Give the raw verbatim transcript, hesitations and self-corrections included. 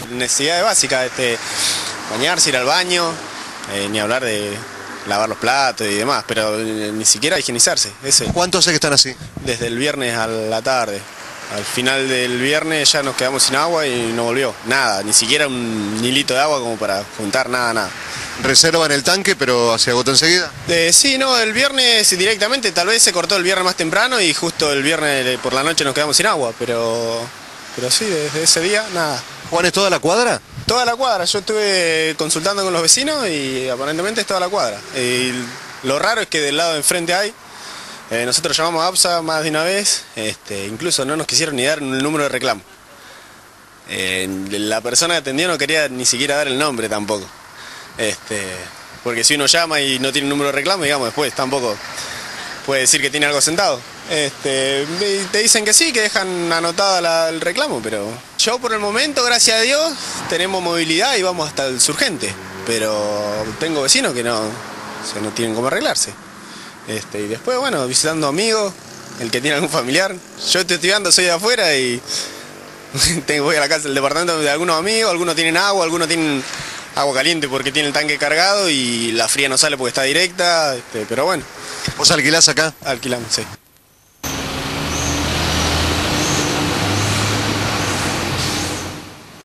necesidades básicas, este, bañarse, ir al baño, eh, ni hablar de lavar los platos y demás, pero eh, ni siquiera higienizarse. Ese. ¿Cuánto hace que están así? Desde el viernes a la tarde. Al final del viernes ya nos quedamos sin agua y no volvió. Nada, ni siquiera un hilito de agua como para juntar, nada, nada. ¿Reservan el tanque pero se agotó enseguida? Eh, sí, no, el viernes directamente, tal vez se cortó el viernes más temprano y justo el viernes por la noche nos quedamos sin agua, pero, pero sí, desde ese día, nada. ¿Juan, es toda la cuadra? Toda la cuadra, yo estuve consultando con los vecinos y aparentemente es toda la cuadra. Y lo raro es que del lado de enfrente hay, eh, nosotros llamamos a APSA más de una vez, este, incluso no nos quisieron ni dar el número de reclamo. Eh, la persona que atendió no quería ni siquiera dar el nombre tampoco. Este, porque si uno llama y no tiene número de reclamo, digamos, después tampoco puede decir que tiene algo sentado. Este, te dicen que sí, que dejan anotada la, el reclamo, pero yo por el momento, gracias a Dios, tenemos movilidad y vamos hasta el Surgente, pero tengo vecinos que no, o sea, no tienen cómo arreglarse. Este, y después, bueno, visitando amigos, el que tiene algún familiar. Yo estoy estudiando, soy de afuera y tengo, voy a la casa del departamento de algunos amigos, algunos tienen agua, algunos tienen agua caliente porque tiene el tanque cargado y la fría no sale porque está directa, este, pero bueno. ¿Vos alquilás acá? Alquilamos, sí.